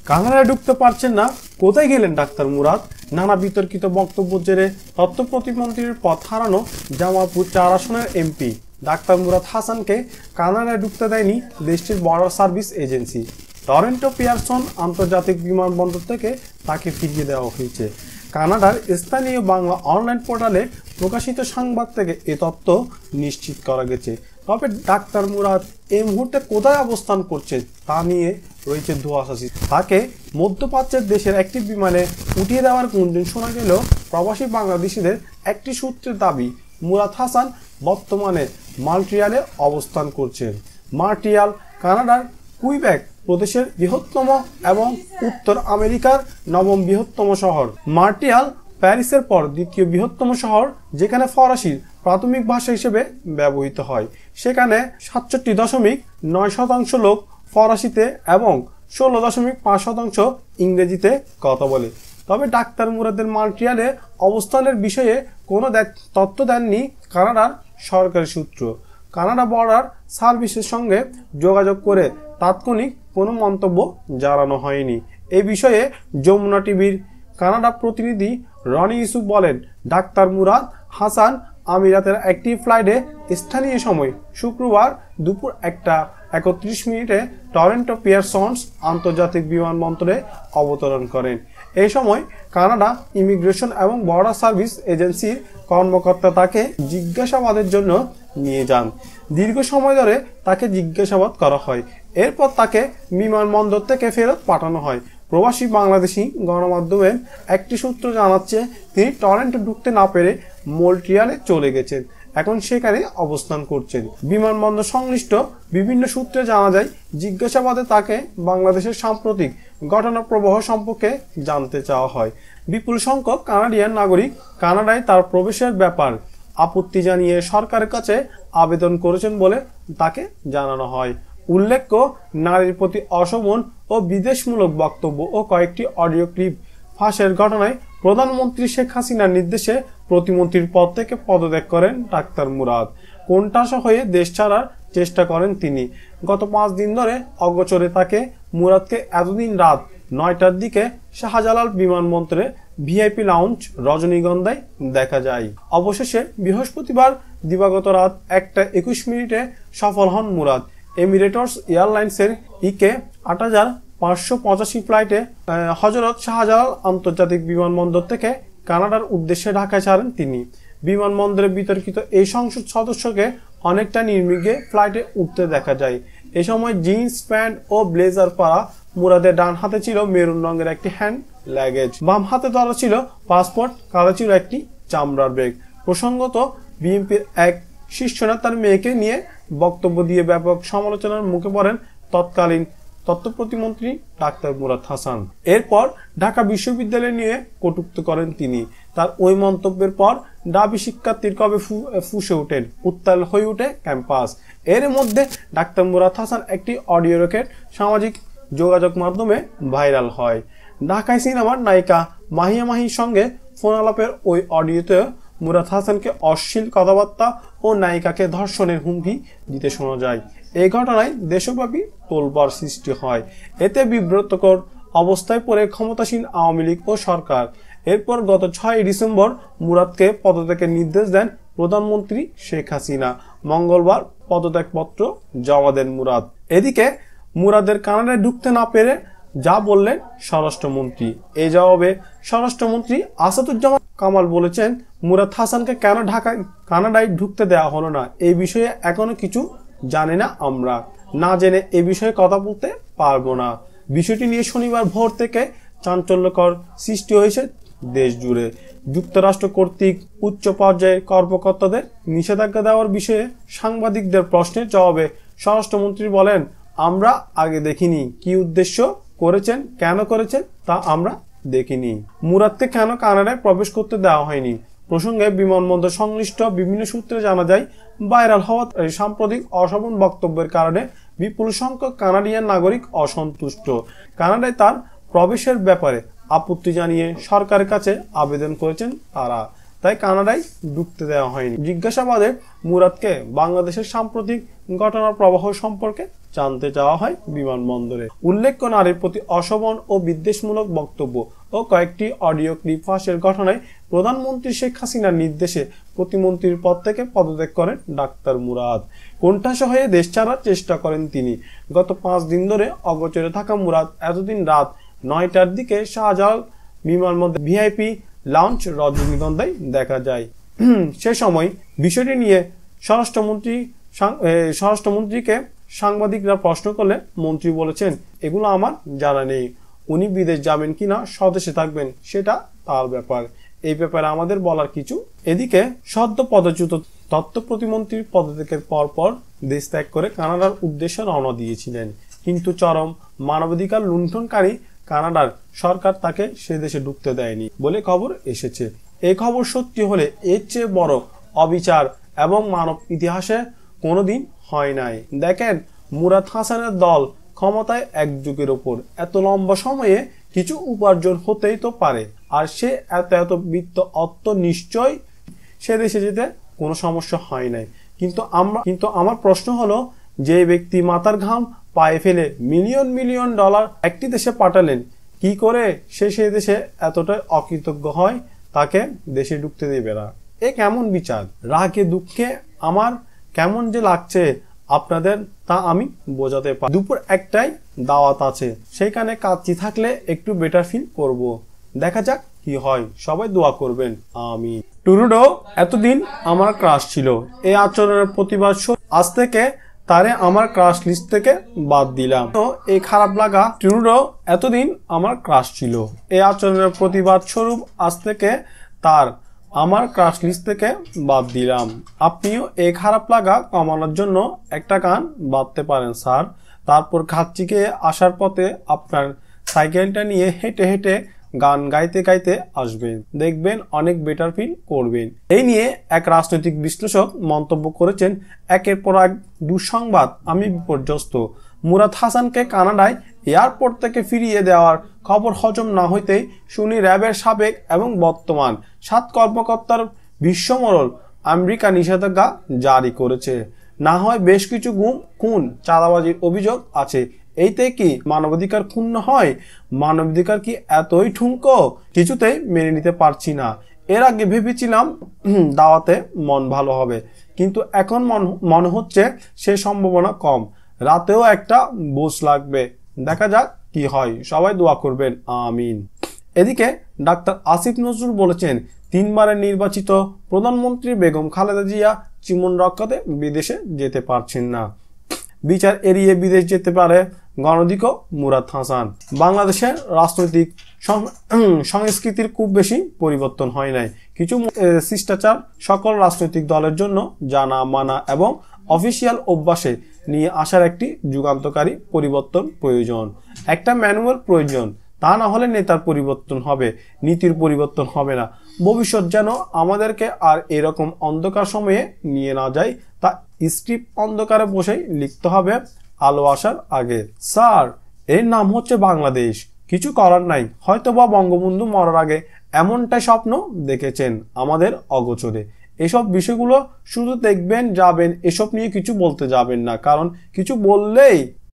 কানাডায় ঢুকতে পারছেন না, কোথায় গেলেন ডাক্তার মুরাদ? নানা বিতর্কিত বক্তব্য জেরে তথ্য প্রতিমন্ত্রীর পদ হারানো জামালপুর 4 আসনের এমপি ডাক্তার মুরাদ হাসানকে কানাডায় ঢুকতে দেয়নি দেশটির border service agency. Toronto Pearson আন্তর্জাতিক বিমানবন্দর থেকে তাকে ফিরিয়ে দেওয়া হয়েছে। কানাডার স্থানীয় বাংলা অনলাইন পোর্টালে প্রকাশিত সংবাদ থেকে এ তথ্য নিশ্চিত করা গেছে। তবে ডাক্তার মুরাদ এই মুহূর্তে কোথায় অবস্থান করছে তা নিয়ে রয়েছে ধোঁয়াশা। তাকে মধ্যপ্রাচ্যের দেশের একটি বিমানে উঠিয়ে দেওয়ার গুঞ্জন শোনা গেলেও প্রবাসী বাংলাদেশিদের একটি সূত্রের দাবি মুরাদ হাসান বর্তমানে মন্ট্রিয়ালে অবস্থান করছেন। মন্ট্রিয়াল কানাডার কুইবেক প্রদেশের বৃহত্তম এবং উত্তর আমেরিকার 9ম বৃহত্তম শহর। মন্ট্রিয়াল প্যারিসের পর দ্বিতীয় বৃহত্তম শহর, যেখানে ফরাসির প্রাথমিক ভাষা হিসেবে ব্যবহৃত হয়। সেখানে 67.9% লোক ফরাসিতে এবং 16.5% ইংরেজিতে কথা বলে। তবে ডাক্তার মুরাদের মন্ট্রিয়ালে অবস্থানের বিষয়ে কোনো তথ্য দেননি কানাডার সরকারি সূত্র। কানাডা বর্ডার সার্ভিসের সঙ্গে যোগাযোগ করে তাৎক্ষণিক কোনো মন্তব্য জানানো হয়নি। এই বিষয়ে যমুনা টিভির কানাডা প্রতিনিধি রনি ইউসুফ বলেন, ডাক্তার মুরাদ হাসান আমিরাতের একটি ফ্লাইটে স্থানীয় সময় শুক্রবার দুপুর 1:31 টরন্টো পিয়ারসন্স আন্তর্জাতিক বিমানবন্দরে অবতরণ করেন। এই সময় কানাডা ইমিগ্রেশন এবং বর্ডার সার্ভিস এজেন্সির কর্মকর্তা তাকে জিজ্ঞাসাবাদের জন্য নিয়ে যান। দীর্ঘ সময় ধরে তাকে জিজ্ঞাসাবাদ করা হয়। এরপর তাকে বিমানবন্দর থেকে ফেরত পাঠানো হয়। প্রবাসী বাংলাদেশি গণমাধ্যমের একটি সূত্র জানাচ্ছে, তিনি টরন্টো ঢুকতে না পেরে মন্ট্রিয়ালে চলে গেছেন, এখন সেখানে অবস্থান করছেন। বিমানবন্দর সংশ্লিষ্ট বিভিন্ন সূত্রে জানা যায়, জিজ্ঞাসাবাদে তাকে বাংলাদেশের সাম্প্রতিক ঘটনা প্রবাহ সম্পর্কে জানতে চাওয়া হয়। বিপুল সংখ্যক কানাডিয়ান নাগরিক কানাডায় তার প্রবেশের ব্যাপার আপত্তি জানিয়ে সরকারের কাছে আবেদন করেছেন বলে তাকে জানানো হয়। উল্লেখ্য, নারীর প্রতি অশোভন ও বিদেশমূলক বক্তব্য ও কয়েকটি অডিও ক্লিপ ফাঁসের ঘটনায় প্রধানমন্ত্রী শেখ হাসিনার নির্দেশে প্রতিমন্ত্রীর পদ থেকে পদত্যাগ করেন ডাক্তার মুরাদ। কোণঠাসা হয়ে দেশ ছাড়ার চেষ্টা করেন তিনি। গত 5 দিন ধরে অগোচরে তাকে মুরাদকে এতদিন রাত 9টার দিকে শাহজালাল বিমানবন্দরে ভিআইপি লাউঞ্জ রজনীগন্ধায় দেখা যায়। অবশেষে বৃহস্পতিবার দিবাগত রাত 1:21 সফল হন মুরাদ। এমিরেটস এয়ারলাইন্সের ইকে 8585 ফ্লাইটে হজরত শাহজালাল আন্তর্জাতিক বিমানবন্দর থেকে কানাডার উদ্দেশ্যে ঢাকায় ছাড়েন তিনি। বিমানবন্দরে বিতর্কিত এই সংসদ সদস্যকে অনেকটা নির্বিঘ্নে ফ্লাইটে উঠতে দেখা যায়। এ সময় জিন্স প্যান্ট ও ব্লেজার পরা মুরাদের ডান হাতে ছিল মেরুন রঙের একটি হ্যান্ড লাগেজ, বাম হাতে ধরা ছিল পাসপোর্ট, কাঁধে ছিল একটি চামড়ার ব্যাগ। প্রসঙ্গত, বিএনপির এক শীর্ষ নেতার মেয়েকে নিয়ে বক্তব্য দিয়ে ব্যাপক সমালোচনার মুখে পড়েন তৎকালীন তথ্য প্রতিমন্ত্রী ডাক্তার মুরাদ হাসান। এরপর ঢাকা বিশ্ববিদ্যালয় নিয়ে কটূক্তি করেন তিনি। তার ওই মন্তব্যের পর দাবি শিক্ষার্থীর কবে ফুঁসে ওঠেন, উত্তাল হয়ে ওঠে ক্যাম্পাস। এর মধ্যে ডাক্তার মুরাদ হাসান একটি অডিও রেকর্ড সামাজিক যোগাযোগ মাধ্যমে ভাইরাল হয়। ঢাকায় সিনেমার নায়িকা মাহিয়া মাহির সঙ্গে ফোন আলাপের ওই অডিওতে মুরাদ হাসানকে অশ্লীল কথাবার্তা ও নায়িকাকে ধর্ষণের হুমকি দিতে শোনা যায়। এই ঘটনায় দেশব্যাপী তোলপাড় সৃষ্টি হয়। এতে বিব্রতকর অবস্থায় পড়ে ক্ষমতাসীন আওয়ামী লীগ ও সরকার। এরপর গত 6 ডিসেম্বর মুরাদকে পদত্যাগের নির্দেশ দেন প্রধানমন্ত্রী শেখ হাসিনা। মঙ্গলবার পদত্যাগপত্র জমা দেন মুরাদ। এদিকে মুরাদের কানাডায় ঢুকতে না পেরে যা বললেন স্বরাষ্ট্রমন্ত্রী। এই জবাবে স্বরাষ্ট্রমন্ত্রী আসাদুজ্জামান কামাল বলেছেন, মুরাদ হাসানকে কেন কানাডায় ঢুকতে দেওয়া হলো না, এই বিষয়ে এখনো কিছু জানি না। আমরা না জেনে এ বিষয়ে কথা বলতে পারবো না। বিষয়টি নিয়ে শনিবার ভোর থেকে চাঞ্চল্যকর সৃষ্টি হয়েছে দেশ জুড়ে। যুক্তরাষ্ট্র কর্তৃক উচ্চ পর্যায়ের কর্মকর্তাদের নিষেধাজ্ঞা দেওয়ার বিষয়ে সাংবাদিকদের প্রশ্নের জবাবে স্বরাষ্ট্রমন্ত্রী বলেন, আমরা আগে দেখিনি, কি উদ্দেশ্য করেছেন, কেন করেছেন তা আমরা দেখিনি। মুরাদকে কেন কানাডায় প্রবেশ করতে দেওয়া হয়নি প্রসঙ্গে বিমানবন্দর সংশ্লিষ্ট বিভিন্ন সূত্রে জানা যায়, ভাইরাল হওয়া সাম্প্রতিক অশোভন বক্তব্যের কারণে বিপুল সংখ্যক কানাডিয়ান নাগরিক অসন্তুষ্ট। কানাডায় তার প্রবেশের ব্যাপারে আপত্তি জানিয়ে সরকারের কাছে আবেদন করেছেন তারা, তাই কানাডায় ঢুকতে দেওয়া হয়নি। জিজ্ঞাসাবাদে মুরাদকে বাংলাদেশের সাম্প্রতিক ঘটনার প্রবাহ সম্পর্কে জানতে চাওয়া হয় বিমানবন্দরে। উল্লেখ্য, নারীর প্রতি অশোভন ও বিদ্বেষমূলক বক্তব্য ও কয়েকটি অডিও ক্লিপ ফাঁসের ঘটনায় প্রধানমন্ত্রী শেখ হাসিনার নির্দেশে প্রতিমন্ত্রীর পদ থেকে পদত্যাগ করেন ডাক্তার মুরাদ। কোণঠাসা হয়ে দেশ ছাড়ার চেষ্টা করেন তিনি। গত 5 দিন ধরে অগোচরে থাকা মুরাদ এতদিন রাত 9টার দিকে শাহজালাল বিমানবন্দর ভিআইপি লাউঞ্জ রজনীগন্ধায় দেখা যায়। সে সময় বিষয়টি নিয়ে স্বরাষ্ট্রমন্ত্রীকে সাংবাদিকরা প্রশ্ন করলে মন্ত্রী বলেছেন, এগুলো আমার জানা নেই। উনি বিদেশ যাবেন কিনা স্বদেশে থাকবেন সেটা তার ব্যাপার, এই ব্যাপারে আমাদের বলার কিছু। এদিকে সদ্য পদচ্যুত তথ্য প্রতিমন্ত্রীর পদত্যাগের পর দেশ ত্যাগ করে কানাডার উদ্দেশ্যে রওনা দিয়েছিলেন, কিন্তু চরম মানবাধিকার লুণ্ঠনকারী কানাডার সরকার তাকে সে দেশে ঢুকতে দেয়নি বলে খবর এসেছে। এই খবর সত্যি হলে এর চেয়ে বড় অবিচার এবং মানব ইতিহাসে কোনোদিন হয় নাই। দেখেন, মুরাদ হাসানের দল ক্ষমতায় এক যুগের ওপর, এত লম্বা সময়ে কিছু উপার্জন হতেই তো পারে, আর সে এত বিত্ত অর্থ নিশ্চয় সে দেশে যেতে কোনো সমস্যা হয় নাই। কিন্তু আমার প্রশ্ন হলো, যে ব্যক্তি মাথার ঘাম পায়ে ফেলে মিলিয়ন মিলিয়ন ডলার একটি দেশে পাঠালেন, কি করে সে দেশে এতটাই অকৃতজ্ঞ হয় তাকে দেশে ঢুকতে দেবে না? এ কেমন বিচার? রাগে দুঃখে আমার কেমন যে লাগছে আপনাদের তা আমি বোঝাতে পারি। দুপুর 1টায় দাওয়াত আছে, সেখানে কাচ্চি থাকলে একটু বেটার ফিল করব। দেখা যাক কি হয়, সবাই দোয়া করবেন, আমিন। টুরুডো এতদিন আমার ক্রাশ ছিল, এই আচরণের প্রতিবাদ আজ থেকে তারে আমার ক্রাশ লিস্ট থেকে বাদ দিলাম। তো এই খারাপ লাগা, টুরুডো এতদিন আমার ক্রাশ ছিল, এই আচরণের প্রতিবাদ স্বরূপ আজ থেকে তার আমার ক্রাশ লিস্ট থেকে বাদ দিলাম। আপনিও এই খারাপ লাগা কমানোর জন্য একটা গান বাঁধতে পারেন স্যার। তারপর খাচ্চিকে আসার পথে আপনার সাইকেলটা নিয়ে হেঁটে হেঁটে গান গাইতে গাইতে আসবেন, দেখবেন অনেক বেটার ফিল করবেন। এই নিয়ে এক রাজনৈতিক বিশ্লেষক মন্তব্য করেছেন, একের পর এক দুঃসংবাদ, আমি বিপর্যস্ত। মুরাদ হাসানকে কানাডায় এয়ারপোর্ট থেকে ফিরিয়ে দেওয়ার খবর হজম না হইতেই শুনি র্যাবের সাবেক এবং বর্তমান 7 কর্মকর্তার বিশ্বমরল আমেরিকা নিষেধাজ্ঞা জারি করেছে। না হয় বেশ কিছু গুম, খুন, চাঁদাবাজির অভিযোগ আছে। এইতে কি মানবাধিকার ক্ষুণ্ণ হয়? মানবাধিকার কি এতই ঠুনকো? কিছুতেই মেনে নিতে পারছি না। এর আগে ভেবেছিলাম দাওয়াতে মন ভালো হবে, কিন্তু এখন মনে হচ্ছে সে সম্ভাবনা কম। রাতেও একটা বোঝ লাগবে, দেখা যাক কি হয়, সবাই দোয়া করবেন, আমিন। এদিকে ডাক্তার আসিফ নজরুল বলেছেন, 3 বারের নির্বাচিত প্রধানমন্ত্রী বেগম খালেদা জিয়া জীবন রক্ষাতে বিদেশে যেতে পারছেন না। বিচার এড়িয়ে বিদেশ যেতে পারে গণধিক মুরাদ হাসান। বাংলাদেশের রাজনৈতিক সংস্কৃতির খুব বেশি পরিবর্তন হয় নাই। কিছু শিষ্টাচার সকল রাজনৈতিক দলের জন্য জানা মানা এবং অফিসিয়াল অভ্যাসে নিয়ে আসার একটি যুগান্তকারী পরিবর্তন প্রয়োজন। একটা ম্যানুয়াল প্রয়োজন, তা না হলে নেতার পরিবর্তন হবে, নীতির পরিবর্তন হবে না। ভবিষ্যৎ যেন আমাদেরকে আর এরকম অন্ধকার সময়ে নিয়ে না যায়, তা স্ক্রিপ্ট অন্ধকারে বসেই লিখতে হবে আলো আসার আগে। স্যার, এর নাম হচ্ছে বাংলাদেশ, কিছু করার নাই। হয়তোবা বঙ্গবন্ধু মরার আগে এমনটাই স্বপ্ন দেখেছেন আমাদের অগোচরে। এসব বিষয়গুলো শুধু দেখবেন, যাবেন, এসব নিয়ে কিছু বলতে যাবেন না, কারণ কিছু বললেই